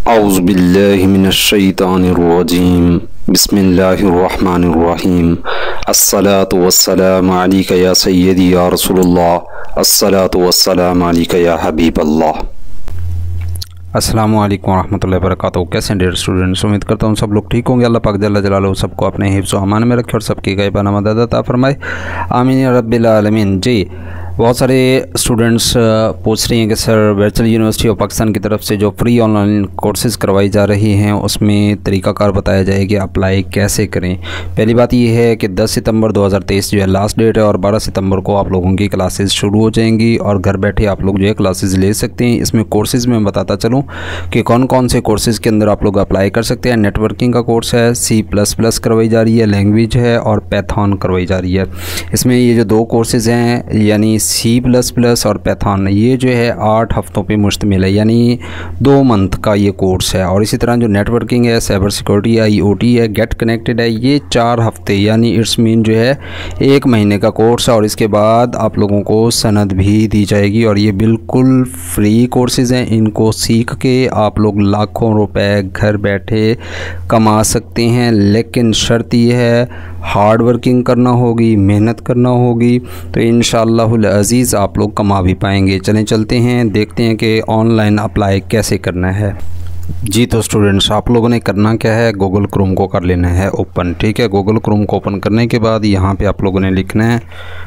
औज़ुबिल्लाहि मिनश्शैतानिर्रजीम बिस्मिल्लाहिर्रहमानिर्रहीम अस्सलातु वस्सलामु अलैका या सय्यदी या रसूलुल्लाह अस्सलातु वस्सलामु अलैका या हबीबल्लाह। अस्सलामु अलैकुम रहमतुल्लाहि व बरकातहू। कैसे हैं डियर स्टूडेंट्स, उम्मीद करता हूँ सब लोग ठीक होंगे। अल्लाह पाक जल्ल जलालहू सबको अपने हिफ्ज़ व अमान में रखे और सबकी ग़ैबाना मदद अता फरमाए, आमीन या रब्बिल आलमीन। जी, बहुत सारे स्टूडेंट्स पूछ रही हैं कि sir virtual university of Pakistan की तरफ से जो फ्री ऑनलाइन कोर्सेज़ करवाई जा रही हैं उसमें तरीक़ाकार बताया जाए कि अप्लाई कैसे करें। पहली बात यह है कि 10 सितंबर 2023 जो है लास्ट डेट है और 12 सितंबर को आप लोगों की क्लासेस शुरू हो जाएंगी और घर बैठे आप लोग जो है क्लासेस ले सकते हैं। इसमें कोर्सेज़ में बताता चलूँ कि कौन कौन से कोर्सेज़ के अंदर आप लोग अप्लाई कर सकते हैं। नेटवर्किंग का कोर्स है, C++ करवाई जा रही है, लैंग्वेज है और पैथॉन करवाई जा रही है। इसमें ये जो दो कोर्सेज़ हैं यानी C++ और पैथॉन, ये जो है 8 हफ्तों पे मुश्तमिल है, यानी 2 मंथ का ये कोर्स है। और इसी तरह जो नेटवर्किंग है, साइबर सिक्योरिटी है, IoT है, गेट कनेक्टेड है, ये 4 हफ्ते यानी इट्स मीन जो है 1 महीने का कोर्स है। और इसके बाद आप लोगों को सनद भी दी जाएगी और ये बिल्कुल फ्री कोर्सेज़ हैं। इनको सीख के आप लोग लाखों रुपए घर बैठे कमा सकते हैं, लेकिन शर्त यह है हार्ड वर्किंग करना होगी, मेहनत करना होगी, तो इंशाअल्लाहुल अज़ीज़ आप लोग कमा भी पाएंगे। चलते हैं देखते हैं कि ऑनलाइन अप्लाई कैसे करना है। जी तो स्टूडेंट्स, आप लोगों ने करना क्या है, गूगल क्रोम को कर लेना है ओपन। ठीक है, गूगल क्रोम को ओपन करने के बाद यहाँ पे आप लोगों ने लिखना है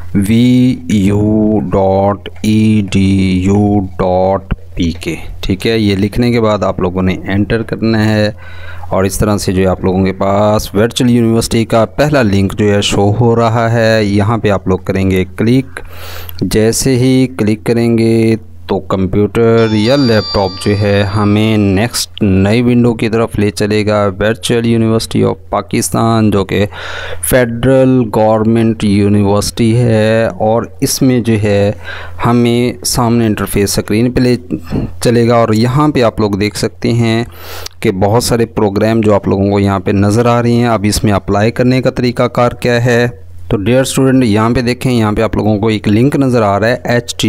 vu.edu.pk। ठीक है, ये लिखने के बाद आप लोगों ने एंटर करना है और इस तरह से जो है आप लोगों के पास वर्चुअल यूनिवर्सिटी का पहला लिंक जो है शो हो रहा है। यहाँ पे आप लोग करेंगे क्लिक। जैसे ही क्लिक करेंगे तो कंप्यूटर या लैपटॉप जो है हमें नेक्स्ट नई विंडो की तरफ ले चलेगा। वर्चुअल यूनिवर्सिटी ऑफ पाकिस्तान जो कि फेडरल गवर्नमेंट यूनिवर्सिटी है और इसमें जो है हमें सामने इंटरफेस स्क्रीन पे ले चलेगा और यहाँ पे आप लोग देख सकते हैं कि बहुत सारे प्रोग्राम जो आप लोगों को यहाँ पे नज़र आ रही हैं। अब इसमें अप्लाई करने का तरीक़ाकार क्या है, तो डियर स्टूडेंट यहाँ पे देखें, यहाँ पे आप लोगों को एक लिंक नज़र आ रहा है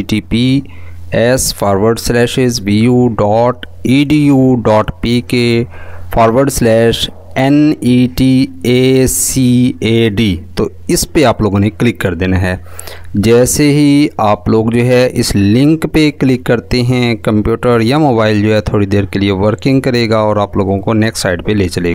https://vu.edu.pk/NETACAD। तो इस पे आप लोगों ने क्लिक कर देना है। जैसे ही आप लोग जो है इस लिंक पे क्लिक करते हैं, कंप्यूटर या मोबाइल जो है थोड़ी देर के लिए वर्किंग करेगा और आप लोगों को नेक्स्ट साइड पे ले चलेगा।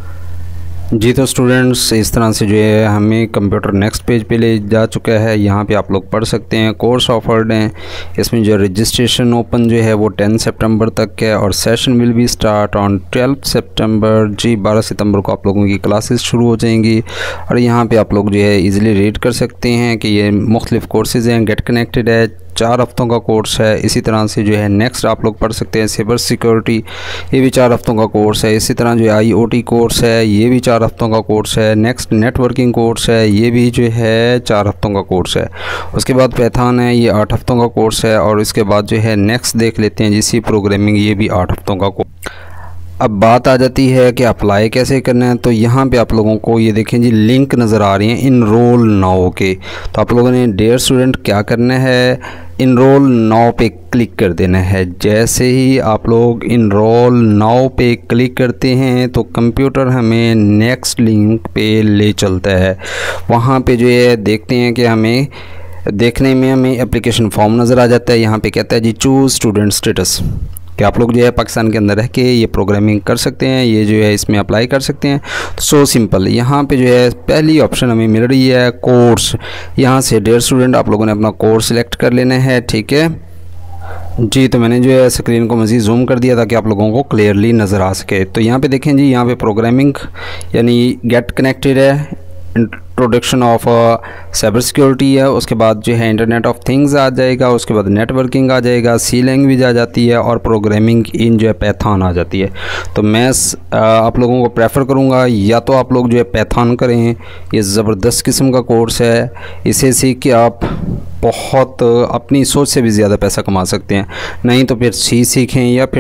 जी तो स्टूडेंट्स, इस तरह से जो है हमें कंप्यूटर नेक्स्ट पेज पे ले जा चुका है। यहाँ पे आप लोग पढ़ सकते हैं कोर्स ऑफर्ड हैं। इसमें जो रजिस्ट्रेशन ओपन जो है वो 10 सितंबर तक है और session will be start on 12 September. जी, 12 सितंबर को आप लोगों की क्लासेस शुरू हो जाएंगी और यहाँ पे आप लोग जो है इजीली रीड कर सकते हैं कि ये मुख्तलिफ कोर्सेज़ हैं। गेट कनेक्टेड है, 4 हफ्तों का कोर्स है। इसी तरह से जो है नेक्स्ट आप लोग पढ़ सकते हैं साइबर सिक्योरिटी, ये भी 4 हफ्तों का कोर्स है। इसी तरह जो है IoT कोर्स है, ये भी 4 हफ्तों का कोर्स है। नेक्स्ट नेटवर्किंग कोर्स है, ये भी जो है 4 हफ्तों का कोर्स है। उसके बाद पैथॉन है, ये 8 हफ्तों का कोर्स है। और इसके बाद जो है नेक्स्ट देख लेते हैं C प्रोग्रामिंग, ये भी 8 हफ्तों का कोर्स। अब बात आ जाती है कि अप्लाई कैसे करना है। तो यहाँ पे आप लोगों को ये देखें जी, लिंक नज़र आ रही हैं इनरोल नाउ के। तो आप लोगों ने डियर स्टूडेंट क्या करना है, इनरोल नाउ पे क्लिक कर देना है। जैसे ही आप लोग इनरोल नाउ पे क्लिक करते हैं तो कंप्यूटर हमें नेक्स्ट लिंक पे ले चलता है। वहाँ पे जो है देखते हैं कि हमें देखने में हमें एप्लीकेशन फॉर्म नज़र आ जाता है। यहाँ पे कहता है जी चूज़ स्टूडेंट स्टेटस, कि आप लोग जो है पाकिस्तान के अंदर रह के ये प्रोग्रामिंग कर सकते हैं, ये जो है इसमें अप्लाई कर सकते हैं। सो सिंपल, यहाँ पे जो है पहली ऑप्शन हमें मिल रही है कोर्स। यहाँ से डियर स्टूडेंट आप लोगों ने अपना कोर्स सिलेक्ट कर लेना है। ठीक है जी, तो मैंने जो है स्क्रीन को मज़ीद जूम कर दिया ताकि आप लोगों को क्लियरली नज़र आ सके। तो यहाँ पे देखें जी, यहाँ पे प्रोग्रामिंग यानी गेट कनेक्टेड है, इंट्रोडक्शन ऑफ साइबर सिक्योरिटी है, उसके बाद जो है इंटरनेट ऑफ थिंग्स आ जाएगा, उसके बाद नेटवर्किंग आ जाएगा, C लैंग्वेज आ जाती है और प्रोग्रामिंग इन जो है पैथॉन आ जाती है। तो मैं आप लोगों को प्रेफर करूँगा या तो आप लोग जो है पैथॉन करें, ये ज़बरदस्त किस्म का कोर्स है। इसे सीख के आप बहुत अपनी सोच से भी ज़्यादा पैसा कमा सकते हैं। नहीं तो फिर C सीखें या फिर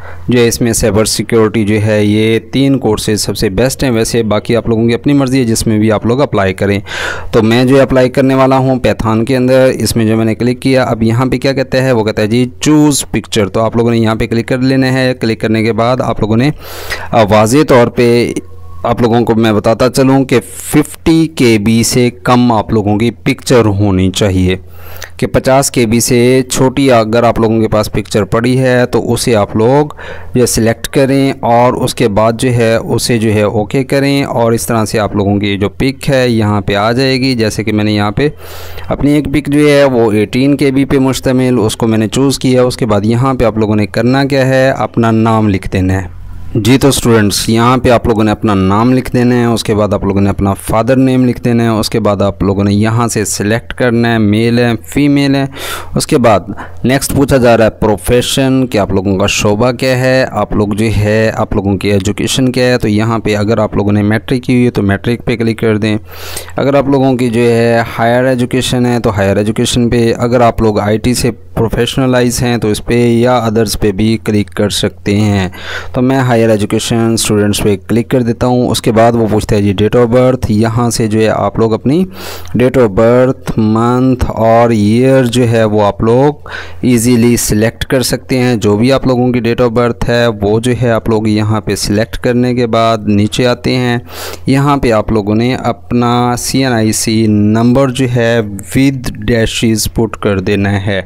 जो है इसमें साइबर सिक्योरिटी जो है ये 3 कोर्सेज सबसे बेस्ट हैं। वैसे बाकी आप लोगों की अपनी मर्ज़ी है जिसमें भी आप लोग अप्लाई करें। तो मैं जो अप्लाई करने वाला हूँ पाइथन के अंदर, इसमें जो मैंने क्लिक किया, अब यहाँ पे क्या कहता है, वो कहता है जी चूज़ पिक्चर। तो आप लोगों ने यहाँ पे क्लिक कर लेना है। क्लिक करने के बाद आप लोगों ने वाज़े तौर पे आप लोगों को मैं बताता चलूँ कि 50 KB से कम आप लोगों की पिक्चर होनी चाहिए, कि 50 KB से छोटी अगर आप लोगों के पास पिक्चर पड़ी है तो उसे आप लोग जो सिलेक्ट करें और उसके बाद जो है उसे जो है ओके करें, और इस तरह से आप लोगों की जो पिक है यहाँ पे आ जाएगी। जैसे कि मैंने यहाँ पे अपनी एक पिक जो है वो 18 KB पे मुश्तमिल, उसको मैंने चूज़ किया। उसके बाद यहाँ पे आप लोगों ने करना क्या है, अपना नाम लिख देना है जी। तो स्टूडेंट्स यहाँ पे आप लोगों ने अपना नाम लिख देना है, उसके बाद आप लोगों ने अपना फादर नेम लिख देना है, उसके बाद आप लोगों ने यहाँ से सिलेक्ट करना है मेल है फीमेल है। उसके बाद नेक्स्ट पूछा जा रहा है प्रोफेशन, कि आप लोगों का शोबा क्या है, आप लोग जो है आप लोगों की एजुकेशन क्या है। तो यहाँ पे अगर आप लोगों ने मैट्रिक की हुई है तो मैट्रिक पे क्लिक कर दें। अगर आप लोगों की जो है हायर एजुकेशन है तो हायर एजुकेशन पे, अगर आप लोग IT से प्रोफेशनलाइज हैं तो इस पर या अदर्स पे भी क्लिक कर सकते हैं। तो मैं हायर एजुकेशन स्टूडेंट्स पे क्लिक कर देता हूँ। उसके बाद वो पूछता है जी डेट ऑफ बर्थ, यहाँ से जो है आप लोग अपनी डेट ऑफ बर्थ, मंथ और ईयर जो है वो आप लोग इजीली सिलेक्ट कर सकते हैं। जो भी आप लोगों की डेट ऑफ बर्थ है वो जो है आप लोग यहाँ पे सिलेक्ट करने के बाद नीचे आते हैं। यहाँ पे आप लोगों ने अपना CNIC नंबर जो है विद डैशेस पुट कर देना है,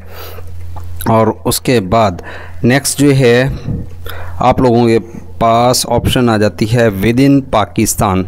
और उसके बाद नेक्स्ट जो है आप लोगों के पास ऑप्शन आ जाती है विद इन पाकिस्तान।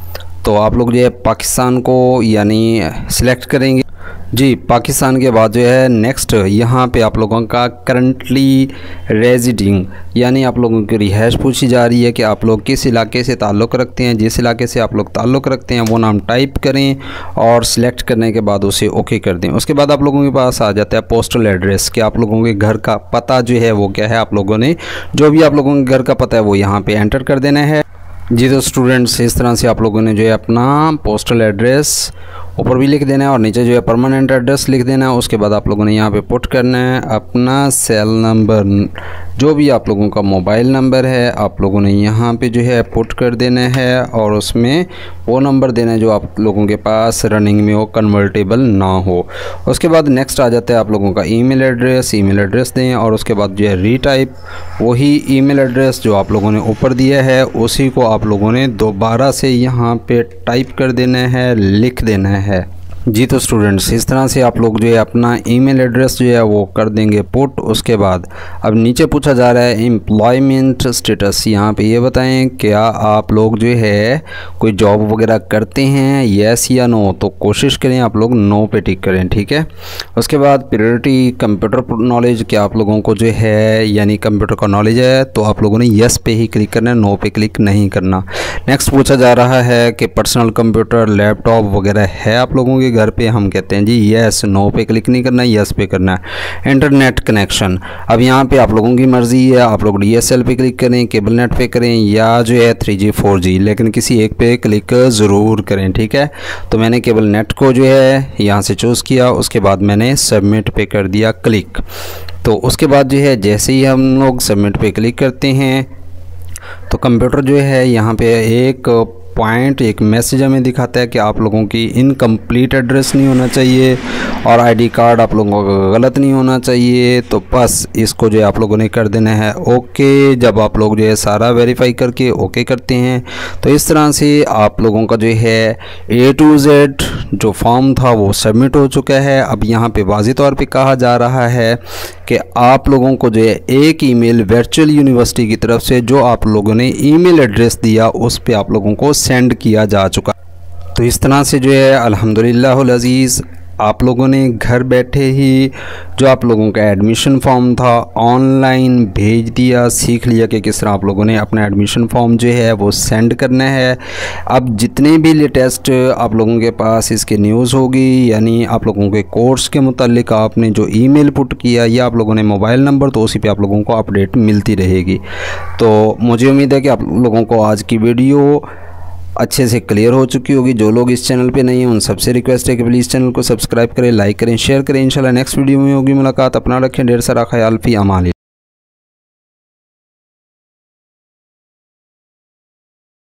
तो आप लोग जो है पाकिस्तान को यानी सिलेक्ट करेंगे जी। पाकिस्तान के बाद जो है नेक्स्ट यहाँ पे आप लोगों का करंटली रेजिडिंग, यानी आप लोगों की रिहाइश पूछी जा रही है कि आप लोग किस इलाके से ताल्लुक़ रखते हैं। जिस इलाके से आप लोग ताल्लुक़ रखते हैं वो नाम टाइप करें और सिलेक्ट करने के बाद उसे ओके कर दें। उसके बाद आप लोगों के पास आ जाता है पोस्टल एड्रेस, कि आप लोगों के घर का पता जो है वो क्या है। आप लोगों ने जो भी आप लोगों के घर का पता है वो यहाँ पर एंटर कर देना है जी। तो स्टूडेंट्स इस तरह से आप लोगों ने जो है अपना पोस्टल एड्रेस ऊपर भी लिख देना है और नीचे जो है परमानेंट एड्रेस लिख देना है। उसके बाद आप लोगों ने यहाँ पे पुट करना है अपना सेल नंबर, जो भी आप लोगों का मोबाइल नंबर है आप लोगों ने यहाँ पे जो है पुट कर देना है, और उसमें वो नंबर देना है जो आप लोगों के पास रनिंग में हो, कन्वर्टेबल ना हो। उसके बाद नेक्स्ट आ जाता है आप लोगों का ईमेल एड्रेस दें, और उसके बाद जो है रीटाइप वही ईमेल एड्रेस जो आप लोगों ने ऊपर दिया है उसी को आप लोगों ने दोबारा से यहाँ पे टाइप कर देना है, लिख देना है जी। तो स्टूडेंट्स इस तरह से आप लोग जो है अपना ईमेल एड्रेस जो है वो कर देंगे पुट। उसके बाद अब नीचे पूछा जा रहा है एम्प्लॉयमेंट स्टेटस, यहाँ पे ये बताएं क्या आप लोग जो है कोई जॉब वगैरह करते हैं, येस या नो। तो कोशिश करें आप लोग नो पे टिक करें, ठीक है। उसके बाद प्रायोरिटी कंप्यूटर नॉलेज, क्या आप लोगों को जो है यानी कंप्यूटर का नॉलेज है तो आप लोगों ने येस पे ही क्लिक करना है, नो पे क्लिक नहीं करना। नेक्स्ट पूछा जा रहा है कि पर्सनल कंप्यूटर लैपटॉप वगैरह है आप लोगों के घर पे, हम कहते हैं जी यस, नो पे क्लिक नहीं करना, यस पे करना है। इंटरनेट कनेक्शन, अब यहाँ पे आप लोगों की मर्ज़ी है, आप लोग DSL पे क्लिक करें, केबल नेट पे करें या जो है 3G 4G, लेकिन किसी एक पे क्लिक ज़रूर करें, ठीक है। तो मैंने केबल नेट को जो है यहाँ से चूज़ किया, उसके बाद मैंने सबमिट पे कर दिया क्लिक। तो उसके बाद जो है जैसे ही हम लोग सबमिट पे क्लिक करते हैं तो कंप्यूटर जो है यहाँ पे एक मैसेज हमें दिखाता है कि आप लोगों की इनकम्प्लीट एड्रेस नहीं होना चाहिए और ID कार्ड आप लोगों का गलत नहीं होना चाहिए। तो बस इसको जो है आप लोगों ने कर देना है ओके। जब आप लोग जो है सारा वेरीफाई करके ओके करते हैं तो इस तरह से आप लोगों का जो है A to Z जो फॉर्म था वो सबमिट हो चुका है। अब यहाँ पे वाज़ेह तौर पे कहा जा रहा है कि आप लोगों को जो है एक ईमेल वर्चुअल यूनिवर्सिटी की तरफ से जो आप लोगों ने ईमेल एड्रेस दिया उस पे आप लोगों को सेंड किया जा चुका। तो इस तरह से जो है अल्हम्दुलिल्लाहुल अज़ीज़ आप लोगों ने घर बैठे ही जो आप लोगों का एडमिशन फॉर्म था ऑनलाइन भेज दिया, सीख लिया कि किस तरह आप लोगों ने अपना एडमिशन फॉर्म जो है वो सेंड करना है। अब जितने भी लेटेस्ट आप लोगों के पास इसके न्यूज़ होगी, यानी आप लोगों के कोर्स के मुतालिक आपने जो ईमेल पुट किया या आप लोगों ने मोबाइल नंबर, तो उसी पे आप लोगों को अपडेट मिलती रहेगी। तो मुझे उम्मीद है कि आप लोगों को आज की वीडियो अच्छे से क्लियर हो चुकी होगी। जो लोग इस चैनल पे नहीं हैं उन सबसे रिक्वेस्ट है कि प्लीज़ चैनल को सब्सक्राइब करें, लाइक करें, शेयर करें। इंशाल्लाह नेक्स्ट वीडियो में होगी मुलाकात। अपना रखें ढेर सारा ख्याल, फी अमान।